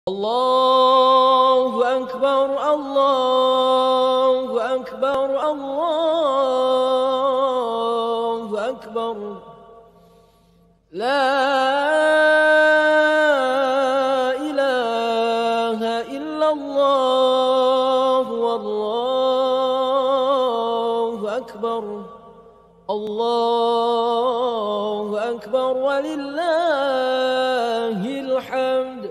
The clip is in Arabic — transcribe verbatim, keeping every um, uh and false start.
الله أكبر الله أكبر الله أكبر لا إله إلا الله والله أكبر الله أكبر ولله الحمد.